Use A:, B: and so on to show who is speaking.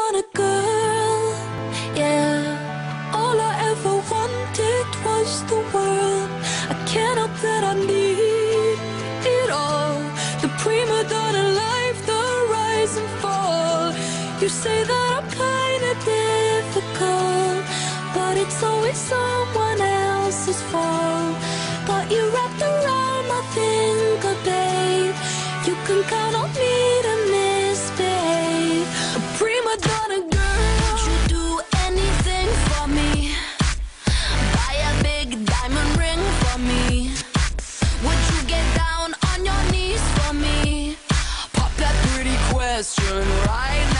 A: Primidona girl, yeah. All I ever wanted was the world. I can't help that I need it all. The prima donna life, the rise and fall. You say that I'm kinda difficult, but it's always someone else's fault. Got you wrapped around my finger, babe. You can count on me to misbehave. A prima donna girl, would you do anything for me? Buy a big diamond ring for me? Would you get down on your knees for me? Pop that pretty question right now.